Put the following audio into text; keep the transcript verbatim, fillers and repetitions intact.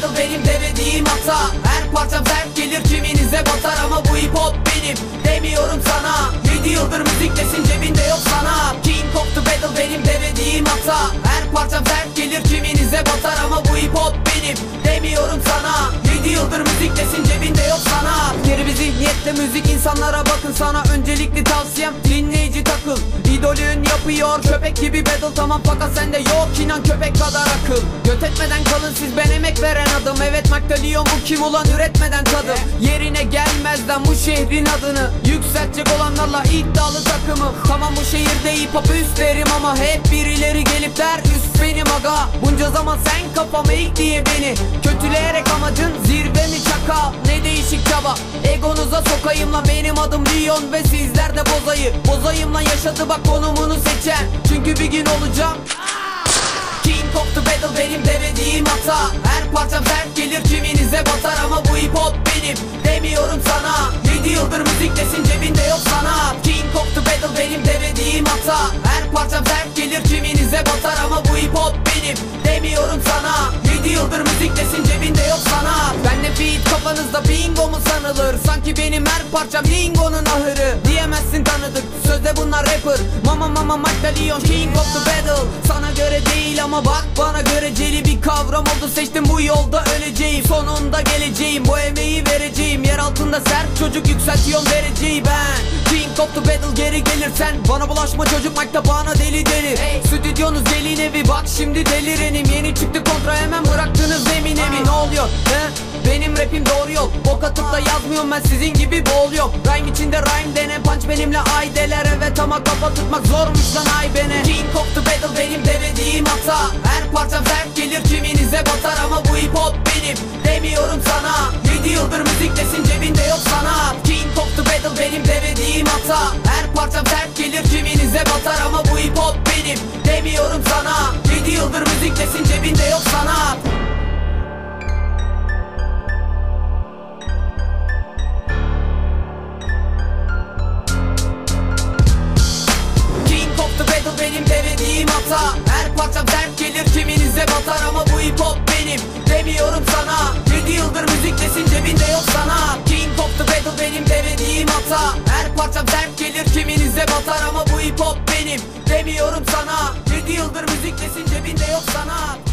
battle benim demediğim hata. Her parçam sert gelir kiminize batar ama bu hip hop benim demiyorum sana. Yedi yıldır müziklesin cebinde yok sana. King of the battle benim demediğim hata. Her parçam sert gelir kiminize batar ama bu hip hop benim demiyorum sana. Yedi yıldır müziklesin cebinde yok sana. Geri bir zihniyetle müzik insanlara bakın, sana öncelikli tavsiyem dinleyici takıl. İdolün yapıyor köpek gibi battle tamam, fakat sende yok inan köpek kadar akıl. Göt etmeden kalın siz, ben emek veren adım. Evet Magdalyon bu kim ulan üretmeden tadım. Yerine gelmezden bu şehrin adını yükseltecek olanlarla iddialı takımım. Tamam bu şehirde hip hop üstlerim ama hep birileri gelip der üst benim aga. Bunca zaman sen kafama ilk diye beni kötüleyerek amacın zirve mi çaka? Ne değişik çaba, egonuza sokayım lan, benim adım Leon ve sizler de bozayı. Bozayım lan yaşadı bak konumunu seçen, çünkü bir gün olacağım King of the battle benim demediğim hata. Her parçam sert gelir kiminize batar ama bu hip hop benim demiyorum sana. Yedi yıldır müziklesin cebinde yok sana. King of the battle benim demediğim hata. Her parçam sert gelir kiminize batar ama bu hip hop benim demiyorum sana. Yedi yıldır müziklesin cebinde yok sana. Benle beat kafanızda bingo mu sanılır? Sanki benim her parçam lingonun ahırı. Diyemezsin tanıdık sözde bunlar rapper. Mama mama Magdalyon King of the battle. Sana göre değil ama bak bana göreceli bir kavram oldu. Seçtim bu yolda öleceğim, sonunda geleceğim. Bu emeği vereceğim, yer altında sert çocuk yükseltiyorum vereceği ben. King of the battle geri gelirsen bana bulaşma çocuk, Mike'da bana deli delir. Hey. Stüdyonuz gelin evi bak şimdi delirenim. Yeni çıktı kontra hemen bıraktınız Eminem'i. Ne oluyor he? Benim rapim doğru yol. Bok atıp da yazmıyorum ben sizin gibi bol yok. Rhyme içinde rhyme dene, punch benimle aydeler. Evet ama kafa tutmak zormuş lan ay bene. King of the battle benim demediğim hata. Her parçam sert gelir kiminize batar ama bu hip hop benim demiyorum sana. Yedi yıldır müziklesin cebinde yok sana. King of the battle benim demediğim hata. Her parçam sert gelir kiminize batar ama bu hip hop benim demiyorum sana. Yedi yıldır müziklesin cebinde yok sana. Benim demediğim hata. Her parçam sert gelir kiminize batar ama bu hip hop benim demiyorum sana. Yedi yıldır müziklesin cebinde yok sana. King of the battle benim demediğim hata. Her parçam sert gelir kiminize batar ama bu hip hop benim demiyorum sana. Yedi yıldır müziklesin cebinde yok sana.